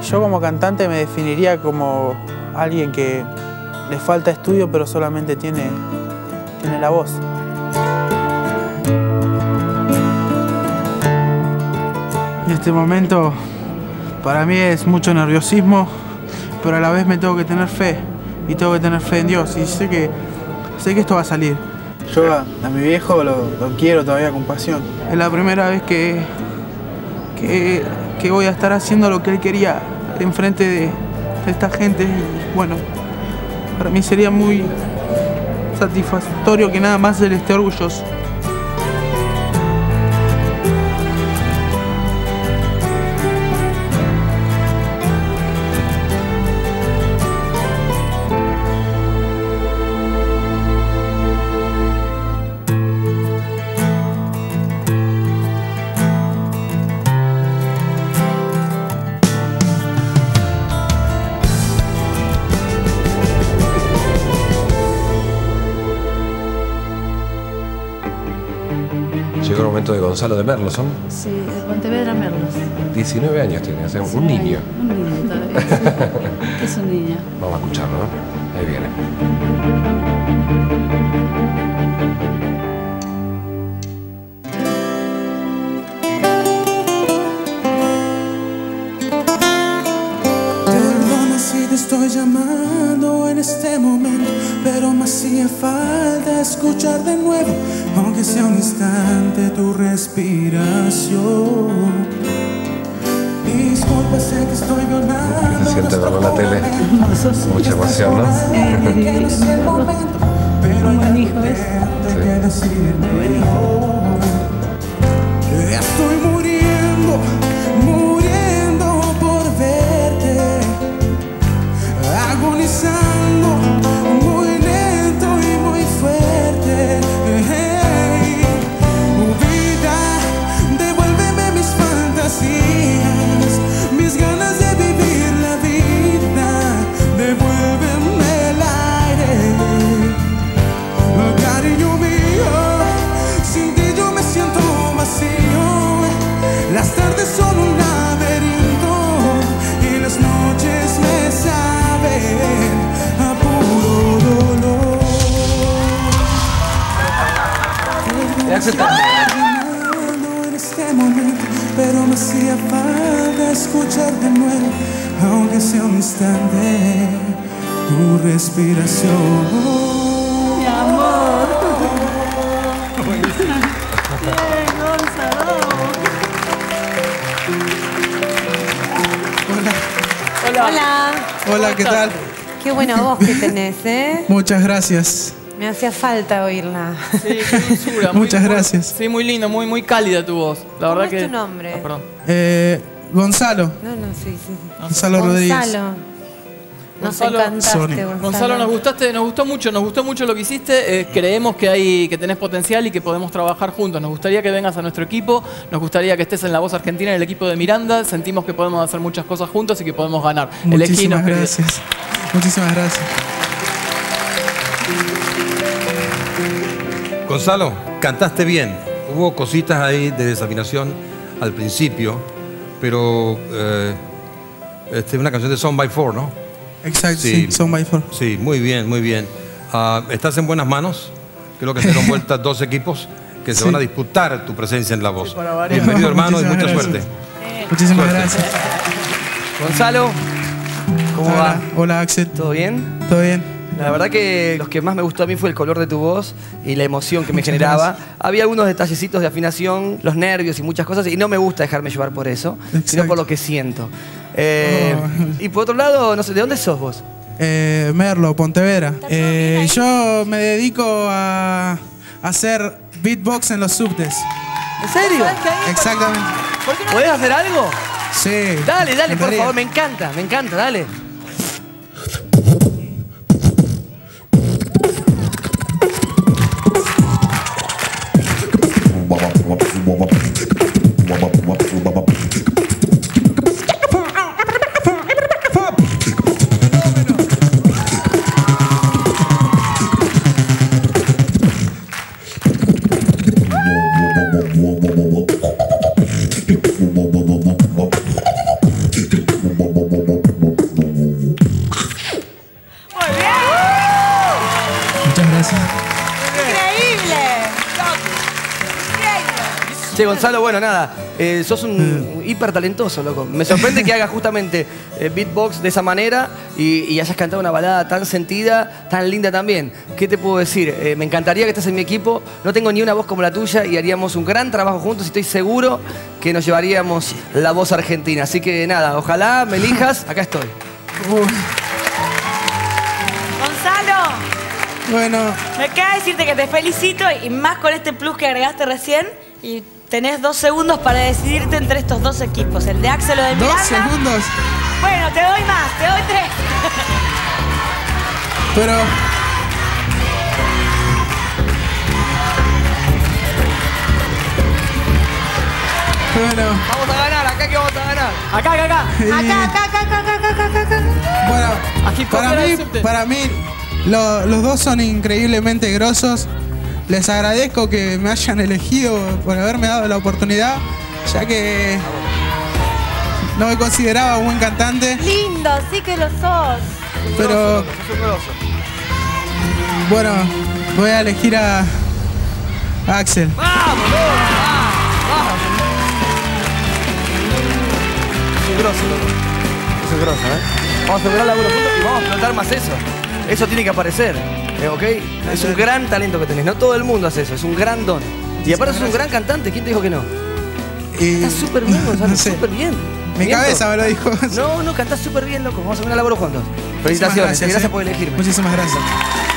Yo como cantante me definiría como alguien que le falta estudio, pero solamente tiene la voz. En este momento para mí es mucho nerviosismo, pero a la vez me tengo que tener fe y tengo que tener fe en Dios y sé que esto va a salir. Yo a mi viejo lo quiero todavía con pasión. Es la primera vez que voy a estar haciendo lo que él quería enfrente de esta gente y bueno, para mí sería muy satisfactorio que nada más él esté orgulloso. Llegó el momento de Gonzalo de Merlo, ¿son? Sí, de Pontevedra Merlos. 19 años tiene, o sea, un niño. Un niño todavía. Es un niño. Vamos a escucharlo, ¿no? Ahí viene. Perdona si te estoy llamando en este momento, pero me hacía falta escuchar de nuevo, aunque sea un instante, tu respiración. Disculpa, sé que estoy violando. Se siente verlo en la tele. Mucha emoción, ¿no? Un buen hijo es. Sí. Estoy muriendo por verte, agonizando muy lento y muy fuerte. Hey, vida, devuélveme mis fantasías, mis ganas de vivir la vida, devuélveme el aire. Cariño mío, sin ti yo me siento vacío. Las tardes son un laberinto y las noches me saben a puro dolor. En este momento, pero me hacía falta escuchar de nuevo, aunque sea un instante, tu respiración. Mi amor. Bien, Gonzalo. Hola. Hola, ¿qué tal? Qué buena voz que tenés, ¿eh? Muchas gracias. Me hacía falta oírla. Sí, qué dulzura. Muchas gracias. Sí, muy lindo, muy cálida tu voz. La verdad ¿Cómo que. es tu nombre? Ah, perdón. Gonzalo. No, sí. Gonzalo Rodríguez. Gonzalo. Nos Gonzalo, encantaste, Gonzalo. Gonzalo, nos gustó mucho lo que hiciste. Creemos que tenés potencial y que podemos trabajar juntos. Nos gustaría que vengas a nuestro equipo, nos gustaría que estés en La Voz Argentina, en el equipo de Miranda. Sentimos que podemos hacer muchas cosas juntos y que podemos ganar. Muchísimas gracias. Muchísimas gracias. Gonzalo, cantaste bien. Hubo cositas ahí de desafinación al principio, pero una canción de Son by Four, ¿no? Exacto, sí, Son by Four. Sí, muy bien, muy bien. Estás en buenas manos. Creo que se dieron vueltas dos equipos que se van a disputar tu presencia en La Voz. Bienvenido, hermano, y mucha suerte. Muchísimas gracias. Gonzalo, ¿cómo va? Hola, Axel. ¿Todo bien? ¿Todo bien? La verdad que los que más me gustó a mí fue el color de tu voz y la emoción que me generaba. Gracias. Había algunos detallecitos de afinación, los nervios y muchas cosas, y no me gusta dejarme llevar por eso, sino por lo que siento. Y por otro lado, no sé, ¿de dónde sos vos? Merlo, Pontevedra. Yo me dedico a hacer beatbox en los subtes. ¿En serio? Exactamente. ¿Podés hacer algo? Sí. Dale, por favor, me encanta, dale. Gonzalo, bueno, nada, sos un hiper talentoso, loco. Me sorprende que hagas justamente beatbox de esa manera y hayas cantado una balada tan sentida, tan linda también. ¿Qué te puedo decir? Me encantaría que estés en mi equipo. No tengo ni una voz como la tuya y haríamos un gran trabajo juntos y estoy seguro que nos llevaríamos la voz argentina. Así que nada, ojalá me elijas, acá estoy. Gonzalo, Bueno, me queda decirte que te felicito y más con este plus que agregaste recién. Y tenés 2 segundos para decidirte entre estos 2 equipos, el de Axel o de Miranda. 2 segundos. Bueno, te doy más, te doy 3. Pero. Bueno, Vamos a ganar, acá que vamos a ganar. Acá. bueno, Aquí para mí los dos son increíblemente grosos. Les agradezco que me hayan elegido por haberme dado la oportunidad, ya que no me consideraba un buen cantante, Lindo, sí que lo sos. pero Sos un grosso. bueno, voy a elegir a Axel. ¡Vamos, loco! ¡Vamos! Es un grosso, loco. Es un grosso, ¿eh? Vamos a lograr laburo juntos y vamos a explotar más eso. Eso tiene que aparecer, ¿ok? Es un gran talento que tenés. No todo el mundo hace eso, es un gran don. Y aparte sos un gran cantante, ¿quién te dijo que no? Estás súper bien, Gonzalo, no sé. súper bien. Mi ¿Miento? cabeza me lo dijo. No, cantás súper bien, loco. Vamos a hacer un laburo juntos. Felicitaciones, Muchísimas gracias por elegirme. Muchísimas gracias.